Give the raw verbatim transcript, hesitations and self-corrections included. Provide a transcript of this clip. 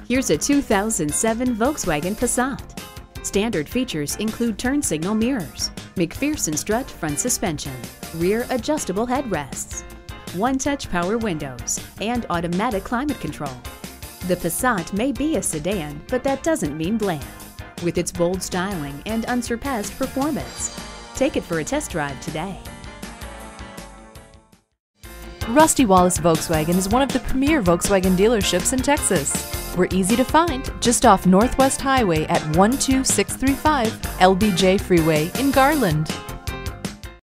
Here's a two thousand seven Volkswagen Passat. Standard features include turn signal mirrors, McPherson strut front suspension, rear adjustable headrests, one-touch power windows, and automatic climate control. The Passat may be a sedan, but that doesn't mean bland. With its bold styling and unsurpassed performance. Take it for a test drive today. Rusty Wallis Volkswagen is one of the premier Volkswagen dealerships in Texas. We're easy to find just off Northwest Highway at one two six three five L B J Freeway in Garland.